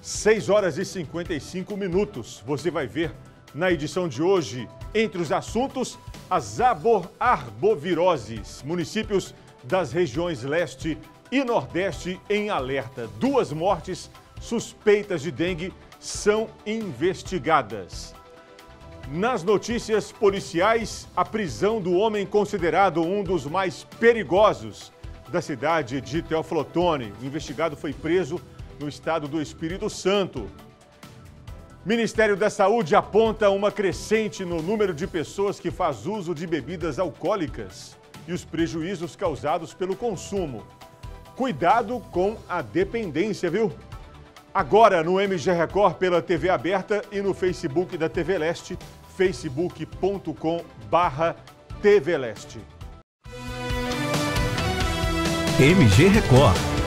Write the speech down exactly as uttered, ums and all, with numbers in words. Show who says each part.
Speaker 1: seis horas e cinquenta e cinco minutos. Você vai ver na edição de hoje, entre os assuntos, as arboviroses. Municípios das regiões leste e nordeste em alerta. Duas mortes suspeitas de dengue são investigadas. Nas notícias policiais, a prisão do homem considerado um dos mais perigosos da cidade de Teófilo Otoni. O investigado foi preso no estado do Espírito Santo. Ministério da Saúde aponta uma crescente no número de pessoas que faz uso de bebidas alcoólicas e os prejuízos causados pelo consumo. Cuidado com a dependência, viu? Agora no M G Record pela T V aberta e no Facebook da T V Leste, facebook ponto com barra T V Leste.
Speaker 2: M G Record.